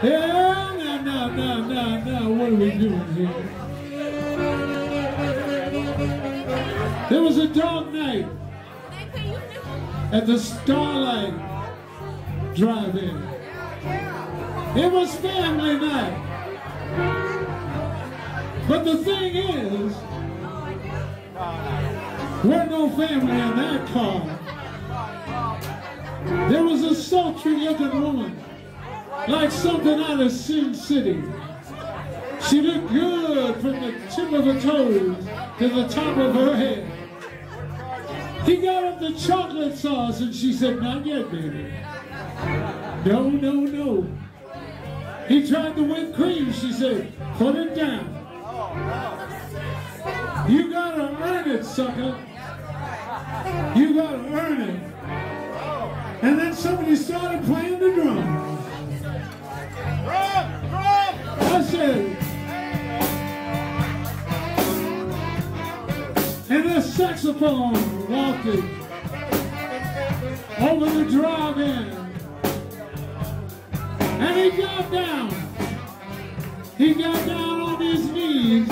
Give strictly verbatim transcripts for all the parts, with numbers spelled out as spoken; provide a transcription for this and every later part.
Yeah, now, now, now, now, now, what are we doing here? There was a dark night at the Starlight Drive-In. It was family night. But the thing is, we're no family in that car. There was a sultry looking woman, like something out of Sin City. She looked good from the tip of her toes to the top of her head. He got up the chocolate sauce and she said, "Not yet, baby." No, no, no. He tried the whipped cream. She said, "Put it down. You gotta earn it, sucker. You gotta earn it." And then somebody started playing the drums. I said, and the saxophone walked it over the drive-in. And he got down. He got down on his knees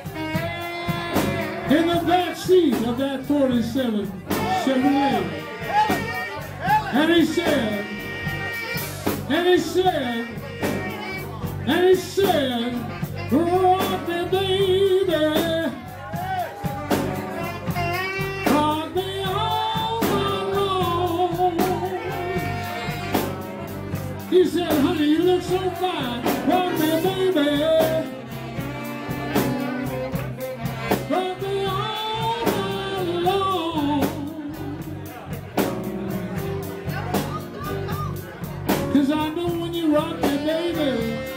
in the back seat of that forty-seven Chevrolet. And he said, and he said, and he said, "Rock me, baby. Rock me all night long." He said, "Honey, you look so fine. Rock me, baby. Rock me all night long. 'Cause I know when you rock me, baby,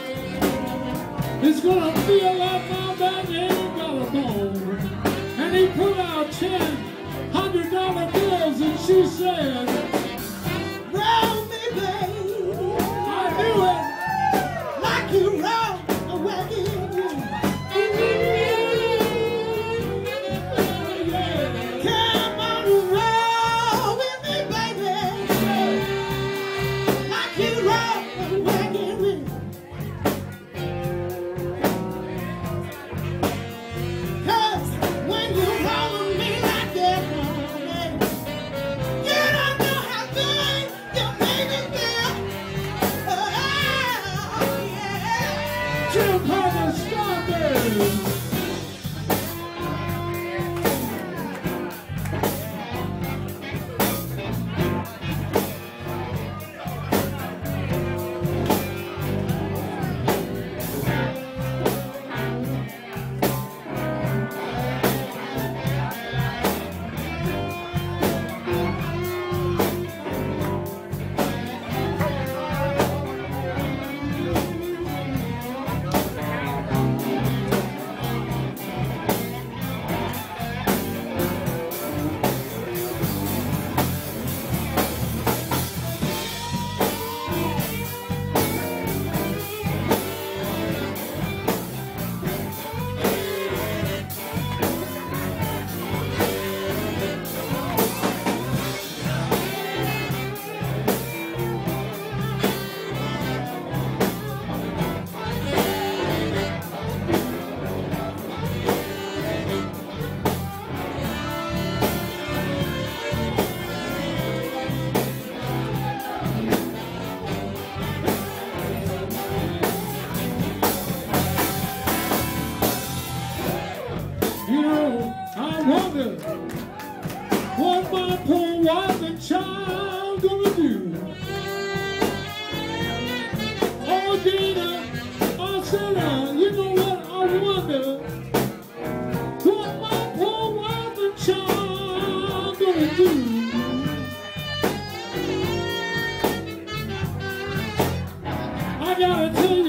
it's gonna feel like my back ain't got a bone." And he put out ten hundred dollar bills and she said, "Roll me, baby." I knew it. Like you roll a wagon. Come on, roll with me, baby. Like you roll a wagon. Jim Carter, stop it! What my poor wife and child gonna do? Oh, Dina, I said, uh, you know what, I wonder what my poor wife and child gonna do? I gotta tell you